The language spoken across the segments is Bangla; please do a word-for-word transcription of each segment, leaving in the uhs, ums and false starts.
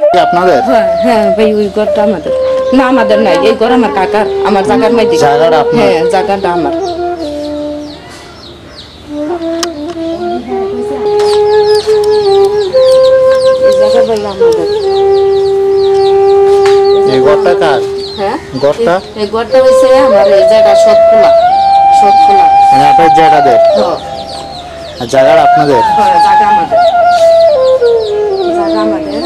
আপনাদের? হ্যাঁ হ্যাঁ ভাই ওই ঘরটা আমাদের না, আমাদের নাই, এই ঘর আমার কাকার, আমার জায়গার মাঝে। জায়গাটা আপনার? হ্যাঁ জায়গাটা আমার। এই ঘরটা কার? হ্যাঁ ঘরটা এই ঘরটা হইছে আমার, এই জায়গা সতখোলা, সতখোলা মানে আপনার জায়গাদের? হ্যাঁ আর জায়গাটা আপনাদের? হ্যাঁ জায়গা আমাদের, জায়গা আমাদের।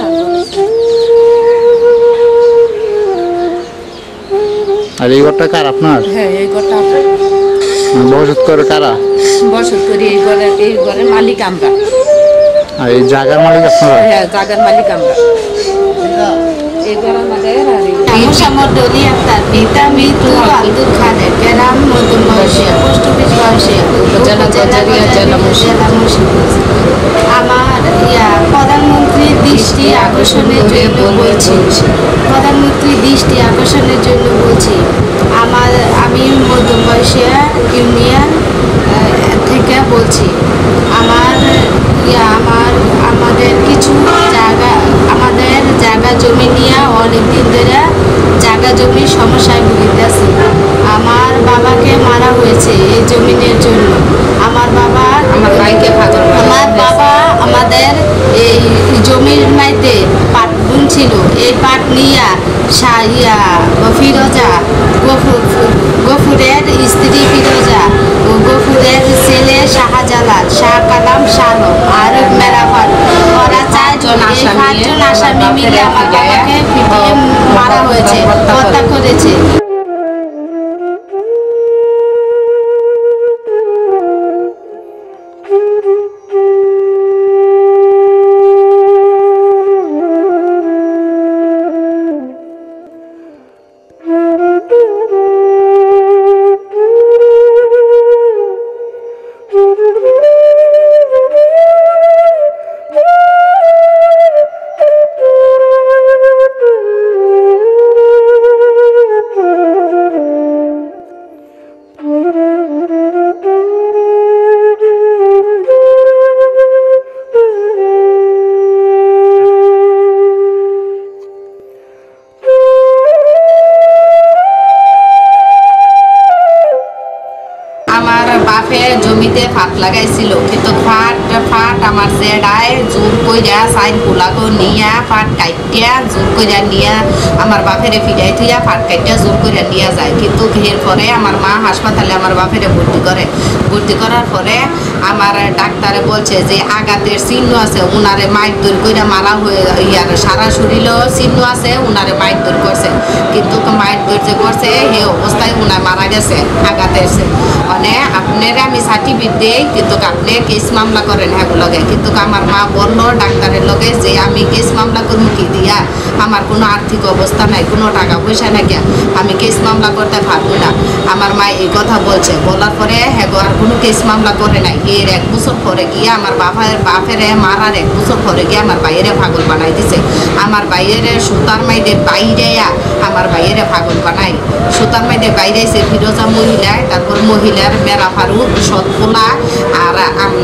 আর এই ঘরটা কার আপনার? হ্যাঁ এই ঘরটা আপনার। বসত করে কারা? বসত করি এই ঘরের, এই ঘরের মালিক আমরা। আর এই জায়গার মালিক আপনারা? হ্যাঁ জায়গার মালিক আমরা। এই ঘর আমাদের। আর মোসাম্মদ দলি আক্তার, পিতা মৃত্যু আব্দুল খাদের, গ্রাম মধ্যমবয়সিয়া, পোস্ট অফিস বয়সিয়া, উপজেলা গজারিয়া, জেলা মুর্শিদাবাদ। আমার ইয়া প্রধানমন্ত্রীর দৃষ্টি আকর্ষণের জন্য বলছি, প্রধানমন্ত্রীর দৃষ্টি আকর্ষণের জন্য বলছি, আমার আমি মধ্যমবয়সিয়া ইউনিয়ন থেকে বলছি, আমার ইয়া আমার আমাদের কিছু জায়গা, আমাদের জায়গা জমি নিয়ে অনেক দিন ধরে জায়গা জমির সমস্যায় ভুগিতেছি। আমার বাবাকে মারা হয়েছে এই জমিনের জন্য। আমার বাবা আমার ভাইকে ভাগল, আমার বাবা আমাদের এই জমির মাইতে পাট বুনছিল, এই পাট নিয়া ইয়া ফিরোজা, গফুর গফুরের স্ত্রী ফিরোজা, গফুরের ছেলে শাহজালাল, শাহ কালাম, শালম আর মেরাফাত, ওরা চারজন পাঁচজন আসামি মিলে আমার বাবাকে পিটিয়ে মারা হয়েছে, হত্যা করেছে। জমিতে ফাট লাগাইছিল, কিন্তু ফাট ফাট আমার জেডায় জোর কইরা সাইন গুলাগো নিয়া ফাট কাইটিয়া জোর কইরা নিয়া আমার বাপেরে ফিরাই থইয়া ফাট কাইটিয়া জোর কইরা নিয়া যায়। কিন্তু এর পরে আমার মা হাসপাতালে আমার বাপেরে ভর্তি করে, ভর্তি করার পরে আমার ডাক্তারে বলছে যে আঘাতের চিহ্ন আছে, উনারে মাইট দূর কইরা মারা হয়ে ইয়ার সারা শরীরেও চিহ্ন আছে, উনারে মাইট দূর করছে, কিন্তু মাইট দূর যে করছে এই অবস্থায় উনার মারা গেছে আঘাতের। মানে আপনার আমি সার্টিফিকেট দিই, কিন্তু আপনি কেস মামলা করেন হ্যাঁ লগে। কিন্তু আমার মা বললো ডাক্তারের লগে যে আমি কেস মামলা করবো কি দিয়া, আমার কোনো আর্থিক অবস্থা নাই, কোনো টাকা পয়সা নাই, আমি কেস মামলা করতে পারবো না। আমার মা এই কথা বলছে, বলার পরে হ্যাঁ আর কোনো কেস মামলা করে নাই। এর এক বছর পরে গিয়ে আমার বাপের বাপেরে মারার এক বছর পরে গিয়ে আমার বাইরে পাগল বানাই দিছে। আমার বাইরে সুতার মাইদের বাইরে আমার বাইরে পাগল বানাই, সুতার মাইদের বাইরে এসে ফিরোজা মহিলায়, তারপর মহিলার মেরা ফারুক, সৎপোলা আর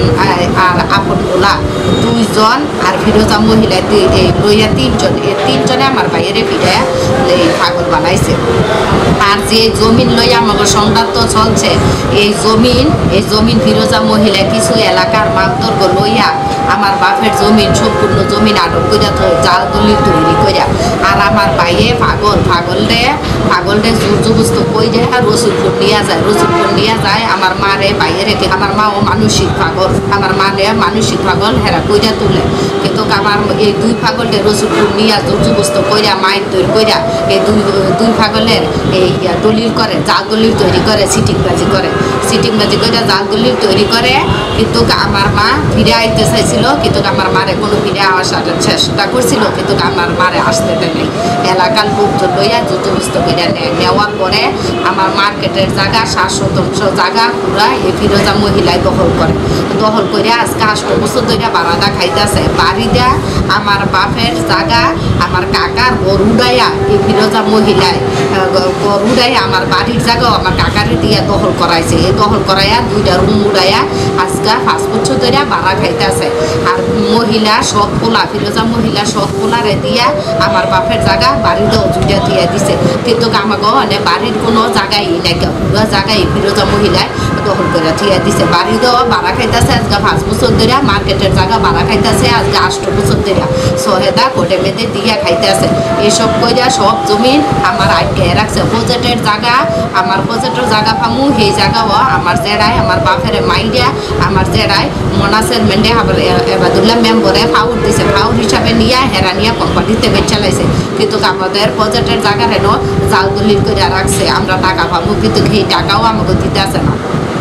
আর আপনপোলা দুইজন, আর ফিরোজা মহিলা এই লইয়া তিনজন, এই তিনজনে আমার বাইরে ফিরে এই পাগল বানাইছে। আর যে জমিন লইয়া আমাকে সংঘাত চলছে, এই জমিন এই জমিন ফিরোজা মহিলা কিছু এলাকার মাতর্গ লইয়া আমার বাপের জমিন সম্পূর্ণ জমিন আটক করিয়া জাল দলিল তৈরি করিয়া, আর আমার বাইয়ে পাগল পাগল রে পাগল রে জোর জবস্ত কই যায় আর রসুলপুর নিয়ে যায়, রসুলপুর নিয়ে যায় আমার মারে বাইয়ে রেখে। আমার মা ও মানসিক পাগল, আমার মারে মানসিক পাগল হেরা কইরা তুলে, কিন্তু আমার এই দুই পাগলকে রসুলপুর নিয়ে জোর জবস্ত কইরা মাইন তৈরি কইরা এই দুই দুই পাগলের এই দলিল করে, জাল দলিল তৈরি করে, সিটিংবাজি করে, সিটিংবাজি করে জাল দলিল তৈরি করে। কিন্তু আমার মা ফিরে আইতে চাইছিল, কিন্তু আমার মারে কোনো ফিরে আসার চেষ্টা করছিল, কিন্তু আমার মারে আসতে দেয় নাই। এলাকার লোকজন লইয়া যুদ্ধবস্ত করে নেয়। নেওয়ার পরে আমার মার্কেটের জায়গা সাত শতাংশ জায়গা পুরা এই ফিরোজা মহিলায় দখল করে। দখল করে আজকে আষ্ট বছর ধরে বারাদা খাইতেছে। বাড়ি দেয়া আমার বাপের জায়গা আমার কাকার গরুডাইয়া এই ফিরোজা মহিলায় গরুডাইয়া আমার বাড়ির জায়গাও আমার কাকারে দিয়া দখল করাইছে। এই দখল করাইয়া দুইটা রুম উড়াইয়া আজকে পাঁচ বছর ধরে বাড়া খাইতেছে। আর মহিলা সব পোলা ফিরোজা মহিলা সব পোলারে দিয়া আমার বাপের জায়গা বাড়িতেও দুইটা দিয়া দিছে। কিন্তু আমাকে মানে বাড়ির কোনো জায়গায় নাই, পুরো জায়গায় ফিরোজা মহিলায় দখল করে থিয়া দিছে। বাড়িতেও বাড়া খাইতেছে আজকে পাঁচ বছর ধরে, মার্কেটের জায়গা বাড়া খাইতেছে আজকে আষ্ট বছর ধরে। সহেদা কোটে মেদে দিয়া খাইতেছে। এইসব কইরা সব জমিন আমার আটকে রাখছে। প্রজেক্টের জায়গা আমার প্রজেক্টের জায়গা পামু, সেই জায়গাও আমার জেরায় আমার বাপের মাইডিয়া আমার জেরায় মনাসের মেন্ডে আবার এবাদুল্লাহ মেম্বরে ফাউর দিছে। ফাউর হিসাবে নিয়ে হেরা নিয়ে কোম্পানিতে বেচ চালাইছে। কিন্তু আমাদের প্রজেক্টের জায়গা হেন জাল দলিল করে রাখছে, আমরা টাকা পাবো, কিন্তু সেই টাকাও আমাকে দিতে আসে না।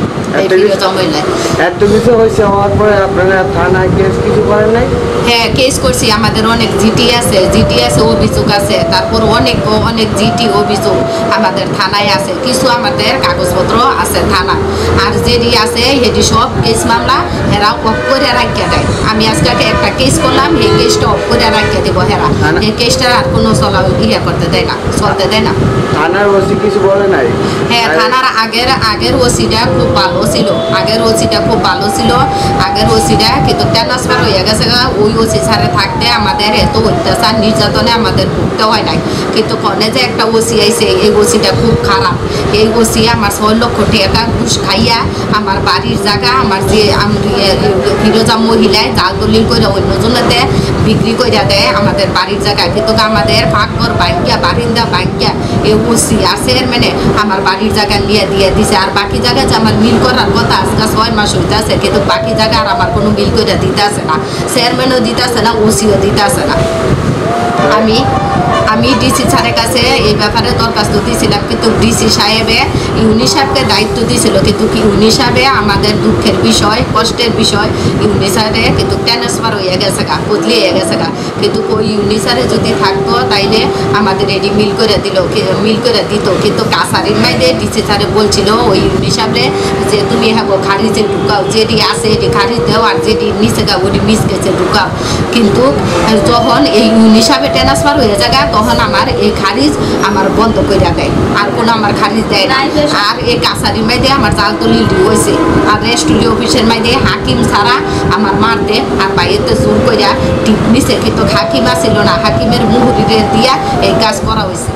এত কিছু হয়েছে হওয়ার পরে আপনারা থানায় কেস কিছু করেন নাই? হ্যাঁ, কেস করছি। আমাদের অনেক জিটি আছে, জিটি আছে অভিযোগ আছে। তারপর অনেক অনেক জিটি অভিযোগ আমাদের থানায় আছে। কিছু আমাদের কাগজপত্র আছে থানা। আর যেটি আছে সেটি সব কেস মামলা হেরা অফ করে রাখিয়া দেয়। আমি আজকে একটা কেস করলাম, এই কেসটা অফ করে রাখিয়া দেবো হেরা। এই কেসটা আর কোনো চলা ইয়ে করতে দেয় না, চলতে দেয় না। থানার ওসি কিছু বলে নাই? হ্যাঁ, থানার আগের আগের ওসিটা খুব ভালো ছিল। আগের ওসিটা খুব ভালো ছিল আগের ওসিটা কিন্তু ট্রান্সফার হয়ে গেছে। ওই ওসি ছাড়ে থাকতে আমাদের এত অত্যাচার নির্যাতনে আমাদের ভুগতে হয় নাই। কিন্তু কনে যে একটা ওসি আইছে, এই ওসিটা খুব খারাপ। এই ওসি আমার ছয় লক্ষ টাকা ঘুষ খাইয়া আমার বাড়ির জায়গা আমার যে ফিরোজা মহিলায় জাল দলিল করে অন্যজনেতে বিক্রি করে দেয় আমাদের বাড়ির জায়গায়। কিন্তু আমাদের ফাঁকর বাঙ্কিয়া বারিন্দা বাঙ্কিয়া এই ওসি আর চেয়ারম্যানে আমার বাড়ির জায়গা নিয়ে দিয়ে দিছে। আর বাকি জায়গা যে আমার মিল করার কথা আজকে ছয় মাস হইতেছে, কিন্তু বাকি জায়গা আর আমার কোনো মিল করে দিতে আসে না। চেয়ারম্যানও দিতে আসে না, ওসিও দিতে আসে না। আমি আমি ডিসি স্যারের কাছে এই ব্যাপারে দরখাস্ত দিয়েছিলাম, কিন্তু ডিসি সাহেবে ইউনি সাহেবকে দায়িত্ব দিয়েছিল। কিন্তু কি ইউনি সাহেবে আমাদের দুঃখের বিষয়, কষ্টের বিষয়, ইউনি সাহেবে কিন্তু ট্রান্সফার হয়ে গেছে গা, বদলি হয়ে গেছে গা। কিন্তু ওই ইউনি সারে যদি থাকতো তাইলে আমাদের এটি মিল করে দিল, মিল করে দিত। কিন্তু কাছারির মাইদে ডিসি স্যারে বলছিল ওই ইউনি সাহেবে যে তুমি হ্যাঁ খারিজে ঢুকাও, যেটি আছে এটি খারিজ দেও, আর যেটি নিচে গা ওটি মিস গেছে ঢুকাও। কিন্তু যখন এই ইউনি সাহেবে ট্রান্সফার হয়ে যায় তখন আমার এই খারিজ আমার বন্ধ করে দেয়, আর কোনো আমার খারিজ দেয় না। আর এই কাছারির মাইদে আমার জাল দলিল হয়েছে। আর রেস্টুরি অফিসের মাইদে হাকিম ছাড়া আমার মারতে আর বাইরেতে জোর করিয়া টিপ নিছে। কিন্তু হাকিম আসছিল না, হাকিমের মুহুরিরে দিয়া এই কাজ করা হয়েছে।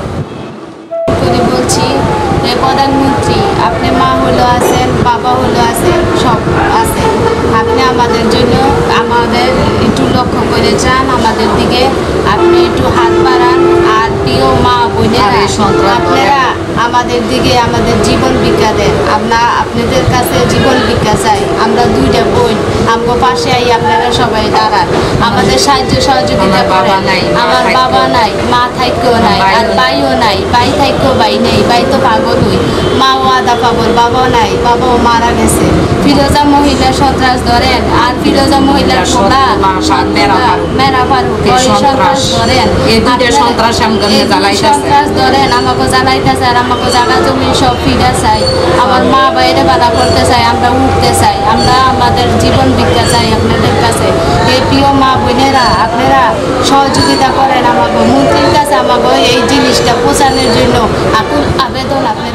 বলছি প্রধানমন্ত্রী, আপনি মা হলো আছেন, বাবা হলো আছেন, সব আছে। আপনি আমাদের জন্য আমাদের একটু লক্ষ্য করে যান, আমাদের দিকে আপনি একটু হাত বাড়ান। আর প্রিয় মা বোনেরা, আপনারা আমাদের দিকে আমাদের জীবন ভিক্ষা দেন। আমরা আপনাদের কাছে জীবন ভিক্ষা চাই। আমরা দুইটা বোন, আমার পাশে আই আপনারা সবাই দাঁড়ান, আমাদের সাহায্য সহযোগিতা করেন। আমার বাবা নাই, মা থাইকেও নাই, আর ভাইও নাই, ভাই থাইকেও ভাই নেই, ভাই তো পাগল হই। মাও আদা পাগল, বাবাও নাই, বাবাও মারা গেছে। ফিরোজা মহিলা সন্ত্রাস ধরেন, আর ফিরোজা মহিলার পোলা মেরা ফারুক সন্ত্রাস ধরেন, সন্ত্রাস সন্ত্রাস ধরেন, আমাকে জ্বালাইতেছে। আর আমাকে জায়গা জমি সব ফিরা চাই, আমার মা বাইরে বাধা করতে চাই, আমরা উঠতে চাই, আমরা আমাদের জীবন ভিক্ষা চাই আপনাদের কাছে। এই প্রিয় মা বোনেরা, আপনারা সহযোগিতা করেন আমাকে, মন্ত্রীর কাছে আমাকে এই জিনিসটা পৌঁছানোর জন্য আকুল আবেদন আপনার